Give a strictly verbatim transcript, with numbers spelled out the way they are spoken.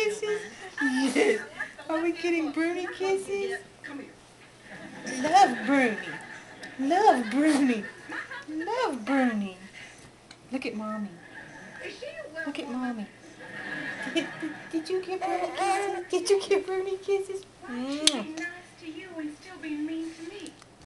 kisses? Yes. Are we getting Bruni kisses? Love Bruni. Love Bruni. Love Bruni. Look at Mommy. Look at Mommy. Did, did, did you give Bruni kisses? Did you give Bruni kisses? Why should she be nice to you and still be mean to me?